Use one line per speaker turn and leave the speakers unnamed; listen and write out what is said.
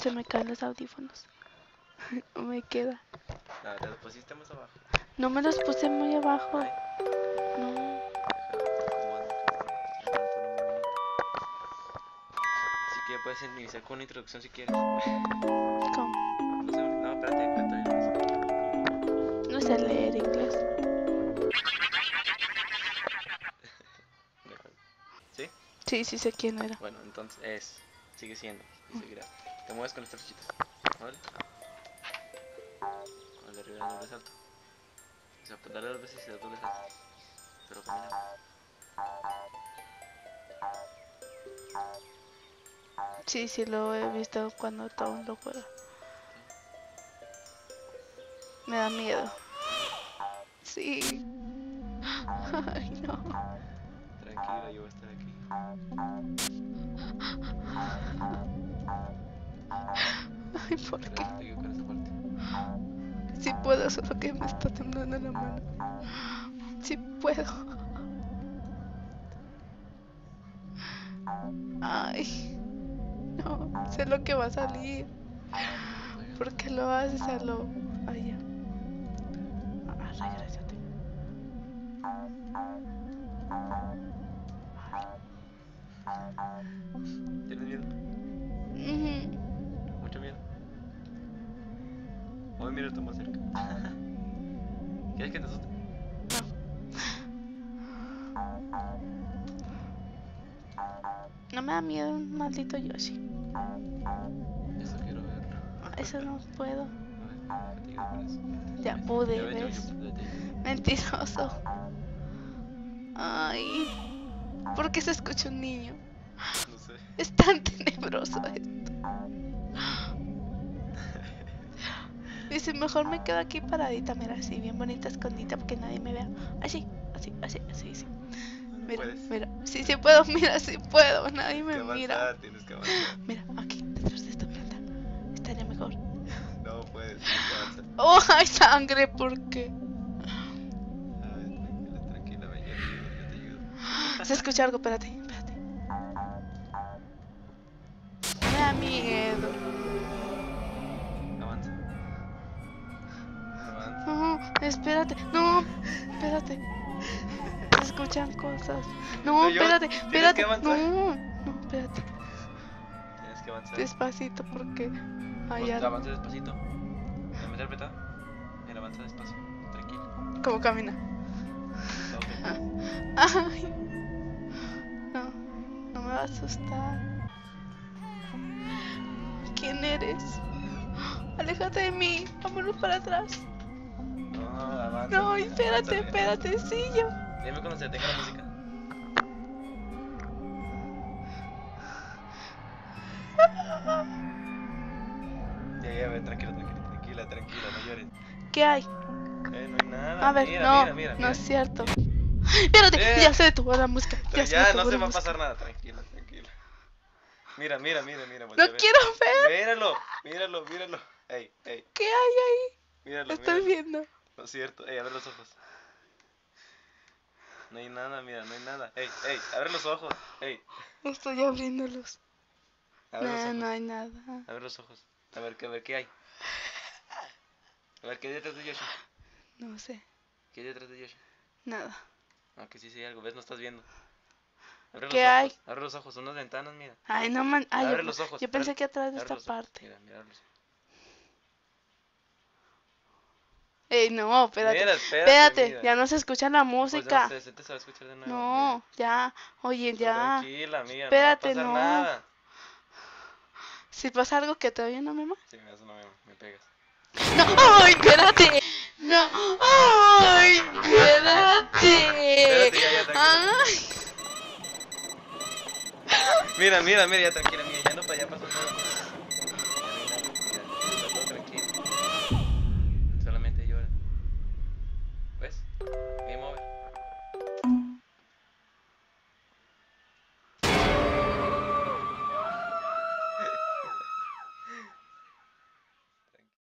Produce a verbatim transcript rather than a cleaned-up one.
Se me caen los audífonos. No me queda.
No, te lo pusiste más abajo.
No me los puse muy abajo.
Ay,
No.
déjalo, te acomodo, te acomodo. Déjalo, pone muy bonito. Así que ya puedes iniciar con una introducción si quieres.
¿Cómo?
No sé, no, espérate, cuéntame.
No sé leer inglés.
Déjalo. ¿Sí?
Sí, sí sé quién era.
Bueno, entonces es. Sigue siendo. Y seguirá. Te mueves con las flechitas. ¿Vale? Con el de arriba doble salto. O sea, pues dale dos veces y da doble salto. Pero camina.
Sí, sí lo he visto cuando todo lo juega. Me da miedo. Sí. Ay, no.
Tranquila, yo voy a estar aquí.
Ay, ¿por qué?
Espera, te ayudo con esa parte.
Sí puedo, solo que me está temblando la mano. Sí puedo. Ay. No, sé lo que va a salir. ¿Por qué lo haces a lo...? Ay, ya. Ah, regrésate.
¿Tienes miedo?
Ujú.
¿Mucho miedo? Voy a mirarte más cerca. ¿Quieres que te asuste?
No me da miedo un maldito Yoshi.
Eso quiero verlo.
Eso no puedo.
A ver, déjate ayudo con eso.
Ya
¿Ves?
pude,
Ya ves, yo,
¿ves?
yo, yo te ayudo.
Mentiroso. Ay. ¿Por qué se escucha un niño?
No sé.
Es tan tenebroso esto. Dice, mejor me quedo aquí paradita, mira, así, bien bonita, escondida, porque nadie me vea. Así, así, así, así, sí.
No
Mira,
puedes.
mira, sí, sí puedo, mira, sí puedo, nadie
Tienes
me
que avanzar,
mira.
tienes que avanzar.
Mira, aquí, detrás de esta planta. Estaría mejor.
No puedes, tienes que avanzar.
Oh, hay sangre, ¿por qué?
A ver, tranquila, tranquila, ven, yo te ayudo, yo te ayudo.
Se escucha algo, espérate, espérate. Me da miedo.
Avanza. Avanza.
No, espérate, no, espérate. Se escuchan cosas. No,
No, yo-
espérate,
tienes
espérate.
que avanzar.
No, no, espérate.
Tienes que avanzar.
Despacito, porque hay
Pues
algo.
avanza despacito. ¿Me meter apretado? Mira, avanza despacio. Tranquilo.
¿Cómo camina?
Ok.
Ay. No, no me va a asustar. ¿Quién eres? Aléjate de mí. Vámonos para atrás.
No, avanza.
No, espérate,
avanza,
espérate, sí, yo.
avanza. Dime cuando se detenga la música. Ya, ya, ve, tranquila, tranquila, tranquila, tranquila, no llores.
¿Qué hay?
Eh, no hay nada.
A ver,
mira,
no,
mira, mira,
no
mira.
es cierto. Espérate,
Eh.
ya se detuvo la música. Ya,
Ya,
se
ya
detuvo
no se
la
va a
música.
pasar nada, tranquila, tranquila. Mira, mira, mira, mira. voltea
No
a ver.
quiero ver.
Míralo, míralo, míralo. Ey, ey,
¿Qué hay ahí?
míralo,
Estoy
míralo.
viendo.
No es cierto. Ey, abre los ojos. No hay nada, mira, no hay nada. Ey, ey, abre los ojos. Ey,
Estoy abriéndolos.
abre los
No,
ojos.
no hay nada.
Abre los ojos. A ver, qué, a ver qué hay. A ver, ¿qué hay detrás de Yoshi?
No sé,
¿Qué hay detrás de Yoshi?
nada.
Aunque sí, sí hay algo. ¿Ves? No estás viendo. Abre
¿Qué
los
hay?
ojos. Abre los ojos. Son unas ventanas, mira.
Ay, no man. Ay,
Abre
yo,
los ojos.
yo pensé
abre-
que atrás de
abre
esta
los ojos.
parte.
Mira, mira los ojos.
Ey, no, espérate.
Mira, espérate,
Espérate,
mira.
ya no se escucha la
Pues
música.
no sé, se te se va a escuchar de nuevo.
No, ya. Oye,
Mira.
ya.
Tranquila, mira,
Espérate,
no va a pasar
no.
nada.
Si pasa algo que todavía no me ma.
Sí, me, eso no me, me pegas.
No, ay, espérate. No, ay, espérate.
Espérate, ya, ya, tranquila.
Ay.
Mira, mira, mira, ya tranquila, mira, ya no para allá pasó nada. Ya no hay nada, mira, está todo tranquilo. Solamente llora. ¿Ves?